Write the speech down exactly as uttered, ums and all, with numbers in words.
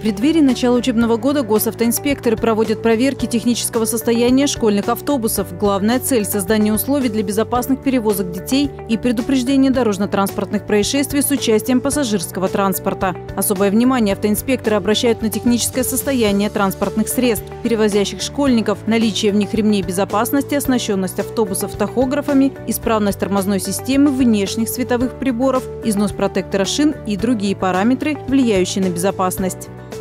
преддверии начала учебного года госавтоинспекторы проводят проверки технического состояния школьных автобусов. Главная цель – создание условий для безопасных перевозок детей и предупреждение дорожно-транспортных происшествий с участием пассажирского транспорта. Особое внимание автоинспекторы обращают на техническое состояние транспортных средств, перевозящих школьников, наличие в них ремней безопасности, оснащенность автобусов тахографами, исправность тормозной системы, внешних световых приборов, износ протектора шин и другие параметры, влияющие на безопасность.